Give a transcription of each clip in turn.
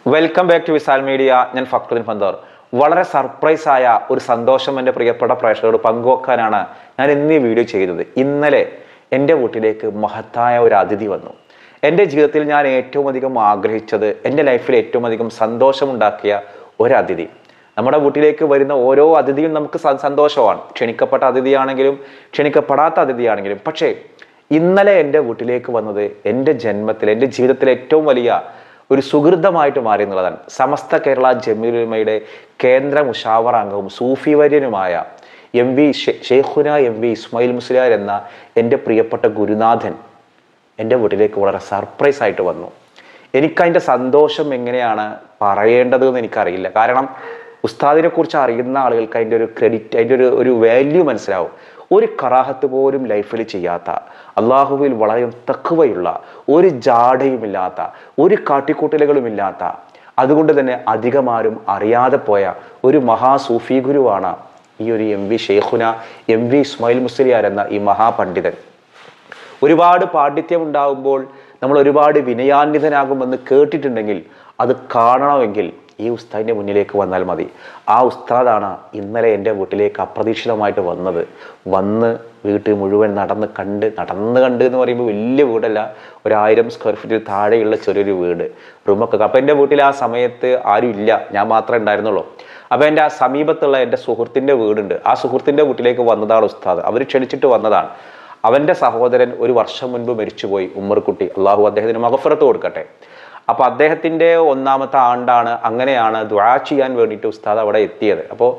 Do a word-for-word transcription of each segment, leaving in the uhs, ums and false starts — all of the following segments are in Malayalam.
Welcome back to Visal media. ഞാൻ ഫക്രുദ്ദീൻ ഫന്തോർ. വളരെ സർപ്രൈസ് ആയ ഒരു സന്തോഷം എൻ്റെ പ്രിയപ്പെട്ട പ്രേക്ഷകരോട് പങ്കുവെക്കാനാണ് ഞാൻ ഇന്ന് ഈ വീഡിയോ ചെയ്തത്. ഇന്നലെ എൻ്റെ വീട്ടിലേക്ക് മഹത്തായ ഒരു അതിഥി വന്നു. എൻ്റെ ജീവിതത്തിൽ ഞാൻ ഏറ്റവും അധികം ആഗ്രഹിച്ചത്, എൻ്റെ ലൈഫിൽ ഏറ്റവും അധികം സന്തോഷമുണ്ടാക്കിയ ഒരു അതിഥി. നമ്മുടെ വീട്ടിലേക്ക് വരുന്ന ഓരോ അതിഥിയും നമുക്ക് സന്തോഷമാണ്. ക്ഷണിക്കപ്പെട്ട അതിഥിയാണെങ്കിലും ക്ഷണിക്കപ്പെടാത്ത അതിഥിയാണെങ്കിലും. പക്ഷേ ഇന്നലെ എൻ്റെ വീട്ടിലേക്ക് വന്നത് എൻ്റെ ജന്മത്തിൽ, എൻ്റെ ജീവിതത്തിലെ ഏറ്റവും വലിയ ഒരു സുഹൃതമായിട്ട് മാറി എന്നുള്ളതാണ്. സമസ്ത കേരള ജമീലുലമയുടെ കേന്ദ്ര മുഷാവറ അംഗവും സൂഫി വര്യനുമായ M V Shaikhuna M V Ismail Musliyar എന്ന എൻ്റെ പ്രിയപ്പെട്ട ഗുരുനാഥൻ എൻ്റെ വീട്ടിലേക്ക് വളരെ സർപ്രൈസ് ആയിട്ട് വന്നു. എനിക്കതിൻ്റെ സന്തോഷം എങ്ങനെയാണ് പറയേണ്ടതെന്ന് എനിക്കറിയില്ല. കാരണം ഉസ്താദിനെ കുറിച്ച് അറിയുന്ന ആളുകൾക്ക് അതിൻ്റെ ഒരു ക്രെഡിറ്റ്, അതിൻ്റെ ഒരു ഒരു വാല്യൂ മനസ്സിലാവും. ഒരു കറാഹത്ത് പോലും ലൈഫിൽ ചെയ്യാത്ത, അള്ളാഹുവിൽ വളരെ തഖ്വയുള്ള, ഒരു ജാടയുമില്ലാത്ത, ഒരു കാട്ടിക്കൂട്ടലുകളുമില്ലാത്ത, അതുകൊണ്ട് തന്നെ അധികമാരും അറിയാതെ പോയ ഒരു മഹാസൂഫി ഗുരുവാണ് ഈ ഒരു M V Shaikhuna M V Ismail Musliyar എന്ന ഈ മഹാപണ്ഡിതൻ. ഒരുപാട് പാണ്ഡിത്യം ഉണ്ടാകുമ്പോൾ നമ്മൾ ഒരുപാട് വിനയാന്വിതനാകുമെന്ന് കേട്ടിട്ടുണ്ടെങ്കിൽ അത് കാണണമെങ്കിൽ ഈ ഉസ്താദിൻ്റെ മുന്നിലേക്ക് വന്നാൽ മതി. ആ ഉസ്താദാണ് ഇന്നലെ എൻ്റെ വീട്ടിലേക്ക് അപ്രതീക്ഷിതമായിട്ട് വന്നത്. വന്ന് വീട്ടിൽ മുഴുവൻ നടന്ന് കണ്ട് നടന്ന് കണ്ട് എന്ന് പറയുമ്പോൾ വലിയ വീടല്ല, ഒരായിരം സ്ക്വയർ ഫീറ്റിൽ താഴെയുള്ള ചെറിയൊരു വീട്, റൂമൊക്കെ. അപ്പോൾ എൻ്റെ വീട്ടിൽ ആ സമയത്ത് ആരും ഇല്ല, ഞാൻ മാത്രമേ ഉണ്ടായിരുന്നുള്ളൂ. അപ്പോൾ എൻ്റെ ആ സമീപത്തുള്ള എൻ്റെ സുഹൃത്തിൻ്റെ വീടുണ്ട്. ആ സുഹൃത്തിൻ്റെ വീട്ടിലേക്ക് വന്നതാണ് ഉസ്താദ്. അവർ ക്ഷണിച്ചിട്ട് വന്നതാണ്. അവൻ്റെ സഹോദരൻ ഒരു വർഷം മുൻപ് മരിച്ചുപോയി, ഉമ്മർകുട്ടി. അള്ളാഹു അദ്ദേഹത്തിന് മഗ്ഫിറത്ത് കൊടുക്കട്ടെ. അപ്പോൾ അദ്ദേഹത്തിൻ്റെ ഒന്നാമത്തെ ആണ്ടാണ്. അങ്ങനെയാണ് ദുആ ചെയ്യാൻ വേണ്ടിയിട്ട് ഉസ്താദ് അവിടെ എത്തിയത്. അപ്പോൾ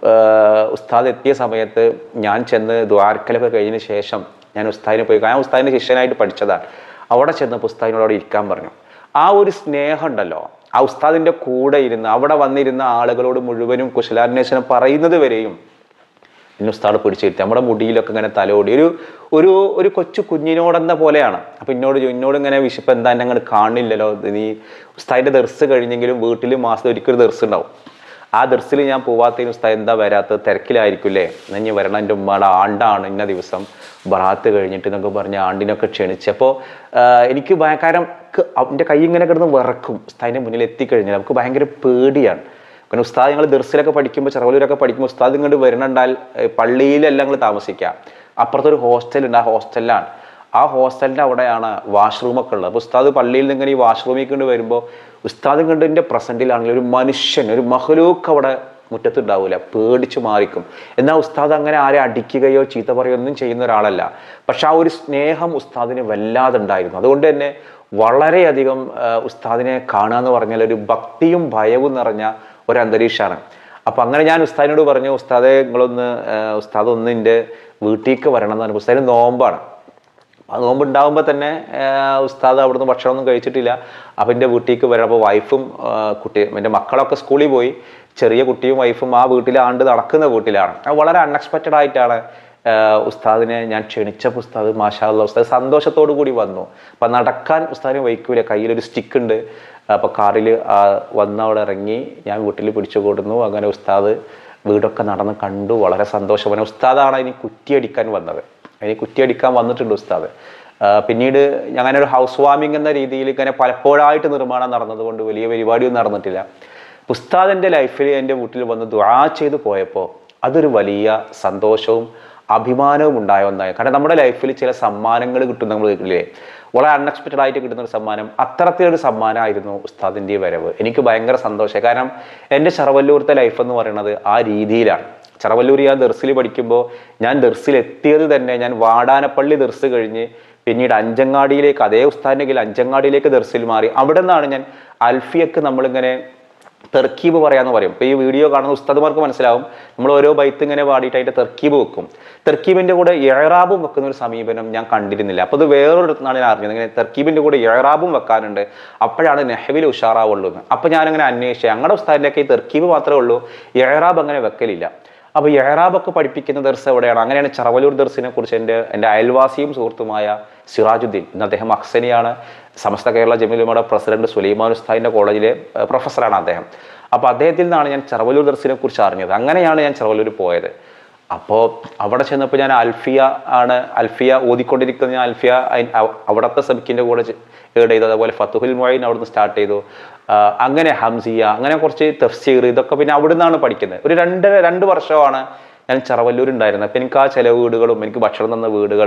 ഉസ്താദ് എത്തിയ സമയത്ത് ഞാൻ ചെന്ന് ദുആർക്കലൊക്കെ കഴിഞ്ഞതിന് ശേഷം ഞാൻ ഉസ്താദിനെ പോയി, ഞാൻ ഉസ്താദിൻ്റെ ശിഷ്യനായിട്ട് പഠിച്ചതാണ്. അവിടെ ചെന്നപ്പോൾ ഉസ്താദിനോട് അവിടെ ഇരിക്കാൻ പറഞ്ഞു. ആ ഒരു സ്നേഹം ഉണ്ടല്ലോ, ആ ഉസ്താദിൻ്റെ കൂടെ ഇരുന്ന് അവിടെ വന്നിരുന്ന ആളുകളോട് മുഴുവനും കുശലാന്വേഷണം പറയുന്നത് വരെയും എന്നെ ഉസ്താദ് പിടിച്ചിരുത്തി. നമ്മുടെ മുടിയിലൊക്കെ ഇങ്ങനെ തലോടി ഒരു ഒരു ഒരു കൊച്ചു കുഞ്ഞിനോടെന്ന പോലെയാണ്. അപ്പം എന്നോട് എന്നോട് ഇങ്ങനെ വിശപ്പ് എന്താ എന്നെ അങ്ങനെ കാണില്ലല്ലോ, നീ ഉസ്താദിൻ്റെ ദർസ് കഴിഞ്ഞെങ്കിലും വീട്ടിൽ മാസം ഒരിക്കലും ദർസ് ഉണ്ടാവും. ആ ദർസിൽ ഞാൻ പോവാത്തതിന് ഉസ്താദ് എന്താ വരാത്തത്, തിരക്കിലായിരിക്കില്ലേ, ഇനി വരണം, എൻ്റെ ഉമ്മയുടെ ആണ്ടാണ് ഇന്ന ദിവസം ബറാത്ത് കഴിഞ്ഞിട്ട് എന്നൊക്കെ പറഞ്ഞ് ആണ്ടിനൊക്കെ ക്ഷണിച്ച്. അപ്പോൾ എനിക്ക് ഭയങ്കരം എൻ്റെ കൈ ഇങ്ങനെ കിടന്ന് വിറക്കും. ഉസ്താദിൻ്റെ മുന്നിൽ എത്തിക്കഴിഞ്ഞാൽ നമുക്ക് ഭയങ്കര പേടിയാണ്. കാരണം ഉസ്താദ് ഞങ്ങൾ ദർസിലൊക്കെ പഠിക്കുമ്പോൾ, ചെറുവലൂരൊക്കെ പഠിക്കുമ്പോൾ ഉസ്താദ് ഇങ്ങോട്ട് വരണണ്ടാൽ പള്ളിയിലെല്ലാം ഞങ്ങൾ താമസിക്കാം. അപ്പുറത്തൊരു ഹോസ്റ്റലുണ്ട്, ആ ഹോസ്റ്റലിലാണ്. ആ ഹോസ്റ്റലിൻ്റെ അവിടെയാണ് വാഷ്റൂമൊക്കെ ഉള്ളത്. അപ്പോൾ ഉസ്താദ് പള്ളിയിൽ നിന്ന് ഇങ്ങനെ ഈ വാഷ്റൂമിൽ കൊണ്ട് വരുമ്പോൾ ഉസ്താദ് കണ്ടിൻ്റെ പ്രസൻറ്റിലാണെങ്കിൽ ഒരു മനുഷ്യൻ, ഒരു മഹ്ലൂക്ക് അവിടെ മുറ്റത്തുണ്ടാവില്ല, പേടിച്ച് മാറിക്കും. എന്നാൽ ഉസ്താദ് അങ്ങനെ ആരെ അടിക്കുകയോ ചീത്ത പറയുകയോ ഒന്നും ചെയ്യുന്ന ഒരാളല്ല. പക്ഷെ ആ ഒരു സ്നേഹം ഉസ്താദിന് വല്ലാതെ ഉണ്ടായിരുന്നു. അതുകൊണ്ട് തന്നെ വളരെയധികം ഉസ്താദിനെ കാണുക എന്ന് പറഞ്ഞാൽ ഒരു ഭക്തിയും ഭയവും നിറഞ്ഞ ഒരു അന്തരീക്ഷമാണ്. അപ്പം അങ്ങനെ ഞാൻ ഉസ്താദിനോട് പറഞ്ഞു, ഉസ്താദെ നിങ്ങളൊന്ന് ഉസ്താദ് ഒന്ന് എൻ്റെ വീട്ടിലേക്ക് വരണം എന്ന് പറഞ്ഞു. ഉസ്താദിന് നോമ്പാണ്. ആ നോമ്പ് ഉണ്ടാകുമ്പോൾ തന്നെ ഉസ്താദ് അവിടുന്ന് ഭക്ഷണമൊന്നും കഴിച്ചിട്ടില്ല. അപ്പം എൻ്റെ വീട്ടിലേക്ക് വരണം. അപ്പോൾ വൈഫും കുട്ടിയും എൻ്റെ മക്കളൊക്കെ സ്കൂളിൽ പോയി, ചെറിയ കുട്ടിയും വൈഫും ആ വീട്ടിൽ ആണ്ട് നടക്കുന്ന വീട്ടിലാണ്. അത് വളരെ അൺഎക്സ്പെക്റ്റഡ് ആയിട്ടാണ് ഉസ്താദിനെ ഞാൻ ക്ഷണിച്ചപ്പോൾ ഉസ്താദ് മാഷാ അല്ലാഹ് ഉസ്താദ് സന്തോഷത്തോടു കൂടി വന്നു. അപ്പം നടക്കാൻ ഉസ്താദിനെ വയ്ക്കൂല, കയ്യിലൊരു സ്റ്റിക്ക് ഉണ്ട്. അപ്പോൾ കാറിൽ വന്ന് അവിടെ ഇറങ്ങി ഞാൻ വീട്ടിൽ പിടിച്ചു കൊടുന്നു. അങ്ങനെ ഉസ്താദ് വീടൊക്കെ നടന്ന് കണ്ടു, വളരെ സന്തോഷമാണ്. ഉസ്താദാണ് ഇനി കുറ്റിയടിക്കാൻ വന്നത്. ഇനി കുറ്റിയടിക്കാൻ വന്നിട്ടുണ്ട് ഉസ്താദ്. പിന്നീട് അങ്ങനെ ഒരു ഹൗസ് വാമിംഗ് എന്ന രീതിയിൽ ഇങ്ങനെ പലപ്പോഴായിട്ട് നിർമ്മാണം നടന്നതുകൊണ്ട് വലിയ പരിപാടിയൊന്നും നടന്നിട്ടില്ല. ഉസ്താദിൻ്റെ ലൈഫിൽ എൻ്റെ വീട്ടിൽ വന്ന് ദുആ ചെയ്ത് പോയപ്പോൾ അതൊരു വലിയ സന്തോഷവും അഭിമാനവും ഉണ്ടായ ഒന്നായി. കാരണം നമ്മുടെ ലൈഫിൽ ചില സമ്മാനങ്ങൾ കിട്ടും, നമ്മൾ കേട്ടില്ലേ, വളരെ അൺഎക്സ്പെക്റ്റഡ് ആയിട്ട് കിട്ടുന്ന ഒരു സമ്മാനം. അത്തരത്തിലൊരു സമ്മാനമായിരുന്നു ഉസ്താദിൻ്റെ വരവ്. എനിക്ക് ഭയങ്കര സന്തോഷമായി. കാരണം എൻ്റെ ചെറുവല്ലൂരത്തെ ലൈഫ് എന്ന് പറയുന്നത് ആ രീതിയിലാണ്. ചെറുവല്ലൂർ ഞാൻ ദർസിൽ പഠിക്കുമ്പോൾ ഞാൻ ദർസിൽ എത്തിയത് തന്നെ ഞാൻ വാടാനപ്പള്ളി ദർസ് കഴിഞ്ഞ് പിന്നീട് അഞ്ചങ്ങാടിയിലേക്ക്, അതേ ഉസ്താദിൻ്റെ കീഴിൽ അഞ്ചങ്ങാടിയിലേക്ക് ദർസിൽ മാറി. അവിടെ നിന്നാണ് ഞാൻ അൽഫിയക്ക് നമ്മളിങ്ങനെ തെർക്കീബ് പറയാന്ന് പറയും. ഇപ്പോൾ ഈ വീഡിയോ കാണുന്ന ഉസ്താദുമാർക്ക് മനസ്സിലാവും, നമ്മൾ ഓരോ ബൈത്ത് ഇങ്ങനെ പാടിയിട്ട് അതിൻ്റെ തെർക്കീബ് വെക്കും. തെർക്കീബിൻ്റെ കൂടെ ഇഅ്റാബും വെക്കുന്ന ഒരു സമീപനം ഞാൻ കണ്ടിരുന്നില്ല. അപ്പോൾ അത് വേറൊരിടത്തുനിന്നാണ് ഞാൻ അറിഞ്ഞത്, ഇങ്ങനെ തെർക്കീബിൻ്റെ കൂടെ ഇഅ്റാബും വെക്കാനുണ്ട്, അപ്പോഴാണ് നെഹ്വിൽ ഉഷാറാവുള്ളൂ എന്ന്. അപ്പോൾ ഞാനങ്ങനെ അന്വേഷിച്ചു. ഞങ്ങളുടെ ഉസ്താദിൻ്റെയൊക്കെ ഈ തെർക്കീബ് മാത്രമേ ഉള്ളൂ, ഇഅ്റാബ് അങ്ങനെ വെക്കലില്ല. അപ്പോൾ ഇഅ്റാബൊക്കെ പഠിപ്പിക്കുന്ന ദർസ് എവിടെയാണ്? അങ്ങനെയാണ് ചെറുവലൂർ ദർസിനെ കുറിച്ച് എൻ്റെ എൻ്റെ അയൽവാസിയും സുഹൃത്തുമായ സിറാജുദ്ദീൻ, ഇന്ന് അദ്ദേഹം അക്സനിയാണ്, സമസ്ത കേരള ജമീലുലമയുടെ പ്രസിഡന്റ് സുലൈമാൻ ഉസ്താദിൻ്റെ കോളേജിലെ പ്രൊഫസറാണ് അദ്ദേഹം. അപ്പോൾ അദ്ദേഹത്തിൽ നിന്നാണ് ഞാൻ ചെറുവലൂർ ദർസിനെ കുറിച്ച് അറിഞ്ഞത്. അങ്ങനെയാണ് ഞാൻ ചെറുവലൂർ പോയത്. അപ്പോൾ അവിടെ ചെന്നപ്പോൾ ഞാൻ അൽഫിയ ആണ് അൽഫിയ ഓതിക്കൊണ്ടിരിക്കുന്ന ഞാൻ അൽഫിയ അവിടുത്തെ സബിക്കിൻ്റെ കൂടെ ഏഡ് ചെയ്തു. അതേപോലെ ഫത്തുഹുൽ മൊയ്ൻ അവിടുന്ന് സ്റ്റാർട്ട് ചെയ്തു. അങ്ങനെ ഹംസിയ, അങ്ങനെ കുറച്ച് തഫ്സീർ, ഇതൊക്കെ പിന്നെ അവിടെ നിന്നാണ് പഠിക്കുന്നത്. ഒരു രണ്ട് രണ്ട് വർഷമാണ് ഞാൻ ചെറവല്ലൂർ ഉണ്ടായിരുന്നത്. അപ്പം എനിക്ക് ആ ചില വീടുകളും എനിക്ക് ഭക്ഷണം തന്ന വീടുകൾ,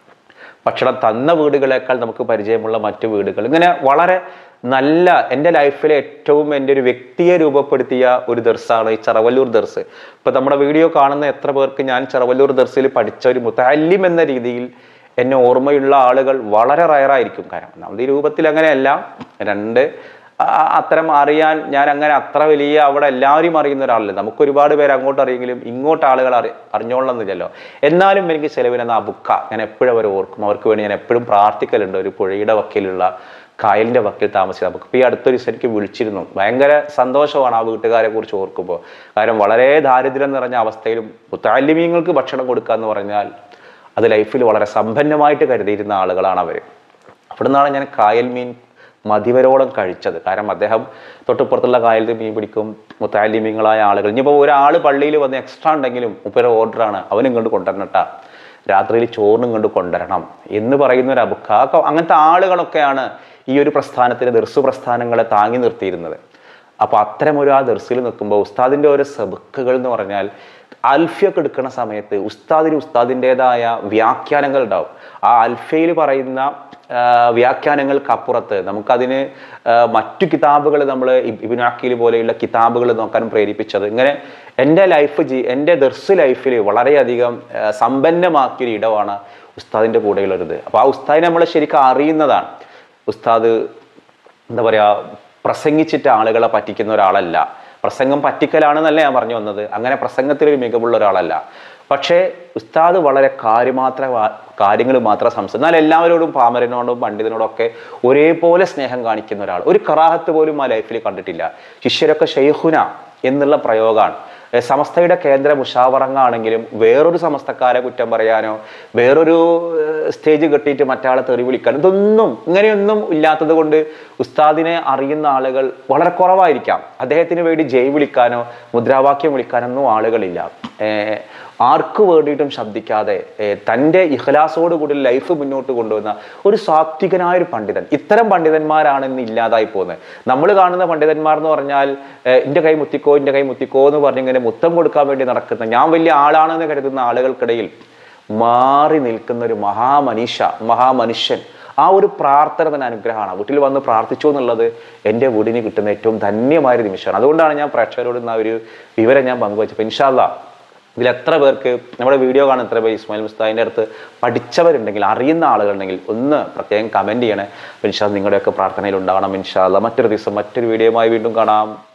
ഭക്ഷണം തന്ന വീടുകളേക്കാൾ നമുക്ക് പരിചയമുള്ള മറ്റു വീടുകൾ, ഇങ്ങനെ വളരെ നല്ല എൻ്റെ ലൈഫിലെ ഏറ്റവും എൻ്റെ ഒരു വ്യക്തിയെ രൂപപ്പെടുത്തിയ ഒരു ദർസാണ് ഈ ചെറവല്ലൂർ ദർസ്. ഇപ്പം നമ്മുടെ വീഡിയോ കാണുന്ന എത്ര പേർക്ക് ഞാൻ ചെറവല്ലൂർ ദർസിൽ പഠിച്ച ഒരു മുത്തഅല്ലിം എന്ന രീതിയിൽ എന്നെ ഓർമ്മയുള്ള ആളുകൾ വളരെ റയറായിരിക്കും. കാരണം നമ്മുടെ ഈ രൂപത്തിൽ അങ്ങനെയല്ല. രണ്ട് അത്തരം അറിയാൻ ഞാൻ അങ്ങനെ അത്ര വലിയ അവിടെ എല്ലാവരും അറിയുന്ന ഒരാളല്ല. നമുക്ക് ഒരുപാട് പേര് അങ്ങോട്ട് അറിയെങ്കിലും ഇങ്ങോട്ട് ആളുകൾ അറി അറിഞ്ഞോളന്നില്ലല്ലോ. എന്നാലും എനിക്ക് ചെലവിനെന്ന ആ ബുക്ക ഞാൻ എപ്പോഴും അവർ ഓർക്കും. അവർക്ക് വേണ്ടി ഞാൻ എപ്പോഴും പ്രാർത്ഥിക്കലുണ്ട്. ഒരു പുഴയുടെ വക്കിലുള്ള കായലിൻ്റെ വക്കിൽ താമസിക്കുക. നമുക്ക് ഇപ്പോൾ ഈ അടുത്തൊരു ദിവസം എനിക്ക് വിളിച്ചിരുന്നു. ഭയങ്കര സന്തോഷമാണ് ആ വീട്ടുകാരെ കുറിച്ച് ഓർക്കുമ്പോൾ. കാരണം വളരെ ദാരിദ്ര്യം നിറഞ്ഞ അവസ്ഥയിലും മുത്തഅല്ലിമീങ്ങൾക്ക് ഭക്ഷണം കൊടുക്കുക എന്ന് പറഞ്ഞാൽ അത് ലൈഫിൽ വളരെ സമ്പന്നമായിട്ട് കരുതിയിരുന്ന ആളുകളാണ് അവർ. അവിടെ നിന്നാണ് ഞാൻ കായൽ മീൻ മതിവരോളം കഴിച്ചത്. കാരണം അദ്ദേഹം തൊട്ടുപുറത്തുള്ള കായലിൽ മീൻ പിടിക്കും. മുത്തഅല്ലിമീങ്ങളായ ആളുകൾ, ഇനിയിപ്പോൾ ഒരാൾ പള്ളിയിൽ വന്ന് എക്സ്ട്രാ ഉണ്ടെങ്കിലും മുപ്പര ഓർഡറാണ്, അവനും കണ്ട് കൊണ്ടുവരണട്ടാ, രാത്രിയിൽ ചോറിനും കണ്ട് കൊണ്ടുവരണം എന്ന് പറയുന്ന ഒരു അബുക്ക. അങ്ങനത്തെ ആളുകളൊക്കെയാണ് ഈ ഒരു പ്രസ്ഥാനത്തിന്, ദർസ് പ്രസ്ഥാനങ്ങളെ താങ്ങി നിർത്തിയിരുന്നത്. അപ്പോൾ അത്തരം ഒരു ആ ദർസിൽ നിൽക്കുമ്പോൾ ഉസ്താദിൻ്റെ ഓരോ സബുക്കുകൾ എന്ന് പറഞ്ഞാൽ അൽഫിയൊക്കെ എടുക്കുന്ന സമയത്ത് ഉസ്താദിന് ഉസ്താദിൻ്റെതായ വ്യാഖ്യാനങ്ങൾ ഉണ്ടാവും. ആ അൽഫയിൽ പറയുന്ന വ്യാഖ്യാനങ്ങൾക്കപ്പുറത്ത് നമുക്കതിന് മറ്റു കിതാബുകൾ, നമ്മൾ ഇബ്നു അഖീൽ പോലെയുള്ള കിതാബുകൾ നോക്കാനും പ്രേരിപ്പിച്ചത്. ഇങ്ങനെ എൻ്റെ ലൈഫ് ജി എൻ്റെ ദർസ് ലൈഫിൽ വളരെയധികം സമ്പന്നമാക്കിയൊരു ഇടമാണ് ഉസ്താദിൻ്റെ കൂടെയുള്ളത്. അപ്പോൾ ആ ഉസ്താദിനെ നമ്മൾ ശരിക്കും അറിയുന്നതാണ്. ഉസ്താദ് എന്താ പറയുക, പ്രസംഗിച്ചിട്ട് ആളുകളെ പറ്റിക്കുന്ന ഒരാളല്ല. പ്രസംഗം പറ്റിക്കലാണെന്നല്ല ഞാൻ പറഞ്ഞു വന്നത്, അങ്ങനെ പ്രസംഗത്തിലൊരു മികവുള്ള ഒരാളല്ല. പക്ഷേ ഉസ്താദ് വളരെ കാര്യമാത്ര കാര്യങ്ങൾ മാത്രം സംസാരിക്കും. എന്നാൽ എല്ലാവരോടും, പാമരനോടും പണ്ഡിതനോടും ഒക്കെ ഒരേപോലെ സ്നേഹം കാണിക്കുന്ന ഒരാൾ. ഒരു കറാഹത്ത് പോലും ആ ലൈഫിൽ കണ്ടിട്ടില്ല. ശിഷ്യരൊക്കെ ഷെയ്ഖുന എന്നുള്ള പ്രയോഗമാണ്. സമസ്തയുടെ കേന്ദ്ര മുഷാവറങ്ങാണെങ്കിലും വേറൊരു സമസ്തക്കാരെ കുറ്റം പറയാനോ വേറൊരു സ്റ്റേജ് കെട്ടിയിട്ട് മറ്റാളെ തെറി വിളിക്കാനോ ഇതൊന്നും ഇങ്ങനെയൊന്നും ഇല്ലാത്തത് കൊണ്ട് ഉസ്താദിനെ അറിയുന്ന ആളുകൾ വളരെ കുറവായിരിക്കാം. അദ്ദേഹത്തിന് വേണ്ടി ജയ് വിളിക്കാനോ മുദ്രാവാക്യം വിളിക്കാനൊന്നും ആളുകളില്ല. ആർക്കു വേണ്ടിയിട്ടും ശബ്ദിക്കാതെ തൻ്റെ ഇഖ്ലാസോട് കൂടി ലൈഫ് മുന്നോട്ട് കൊണ്ടുവന്ന ഒരു സാത്വികനായ ഒരു പണ്ഡിതൻ. ഇത്തരം പണ്ഡിതന്മാരാണ് ഇന്ന് ഇല്ലാതായി പോകുന്നത്. നമ്മൾ കാണുന്ന പണ്ഡിതന്മാർ എന്ന് പറഞ്ഞാൽ എൻ്റെ കൈ മുത്തിക്കോ എൻ്റെ കൈ മുത്തിക്കോ എന്ന് പറഞ്ഞിങ്ങനെ മുത്തം കൊടുക്കാൻ വേണ്ടി നടക്കുന്ന, ഞാൻ വലിയ ആളാണെന്ന് കരുതുന്ന ആളുകൾക്കിടയിൽ മാറി നിൽക്കുന്ന ഒരു മഹാമനീഷ മഹാമനുഷ്യൻ. ആ ഒരു പ്രാർത്ഥന തന്നെ അനുഗ്രഹമാണ്. വീട്ടിൽ വന്ന് പ്രാർത്ഥിച്ചു എന്നുള്ളത് എൻ്റെ വീടിന് കിട്ടുന്ന ഏറ്റവും ധന്യമായൊരു നിമിഷമാണ്. അതുകൊണ്ടാണ് ഞാൻ പ്രേക്ഷകരോട് ആ ഒരു വിവരം ഞാൻ പങ്കുവച്ചപ്പോൾ ഇൻഷാ അല്ലാഹ് ഇതിൽ എത്ര പേർക്ക് നമ്മുടെ വീഡിയോ കാണുന്ന എത്ര പേര് ഇസ്മായിൽ മുസ്താദിൻ്റെ അടുത്ത് പഠിച്ചവരുണ്ടെങ്കിൽ, അറിയുന്ന ആളുകളുണ്ടെങ്കിൽ ഒന്ന് പ്രത്യേകം കമൻറ്റ് ചെയ്യണേ. ഇൻഷാ അല്ലാഹ് നിങ്ങളുടെയൊക്കെ പ്രാർത്ഥനയിൽ ഉണ്ടാകണം. ഇൻഷാ അല്ലാഹ് മറ്റൊരു ദിവസം മറ്റൊരു വീഡിയോയുമായി വീണ്ടും കാണാം.